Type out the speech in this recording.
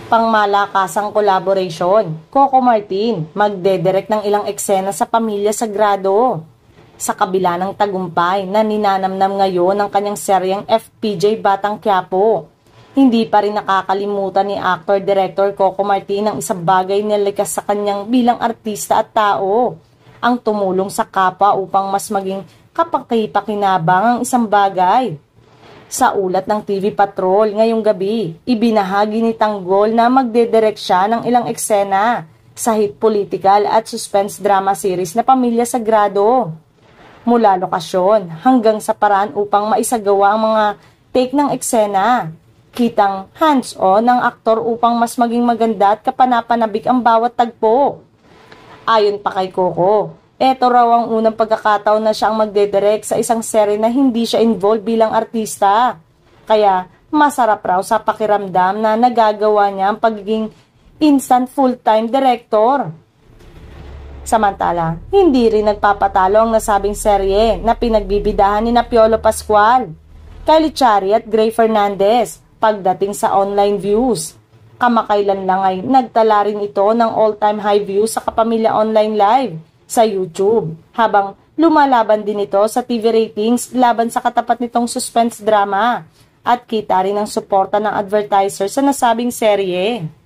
Pangmalakasang collaboration. Coco Martin, magdedirect ng ilang eksena sa Pamilya Sagrado. Sa kabila ng tagumpay na ninanamnam ngayon ng kanyang seryeng FPJ Batang Quiapo, hindi pa rin nakakalimutan ni actor-director Coco Martin ang isang bagay na likas sa kanyang bilang artista at tao, ang tumulong sa kapwa upang mas maging kapaki-pakinabang ang isang bagay. Sa ulat ng TV Patrol ngayong gabi, ibinahagi ni Tanggol na magdedirect siya ng ilang eksena sa hit political at suspense drama series na Pamilya Sagrado. Mula lokasyon hanggang sa paraan upang maisagawa ang mga take ng eksena, kitang hands-on ng aktor upang mas maging maganda at kapanapanabik ang bawat tagpo. Ayon pa kay Coco, eto raw ang unang pagkakataon na siya ang magdedirect sa isang serye na hindi siya involved bilang artista. Kaya masarap raw sa pakiramdam na nagagawa niya ang pagiging instant full-time director. Samantala, hindi rin nagpapatalo ang nasabing serye na pinagbibidahan ni Piolo Pascual, Kylie Chari at Gray Fernandez pagdating sa online views. Kamakailan lang ay nagtala rin ito ng all-time high views sa Kapamilya Online Live sa YouTube, habang lumalaban din ito sa TV ratings laban sa katapat nitong suspense drama at kita rin ang suporta ng advertiser sa nasabing serye.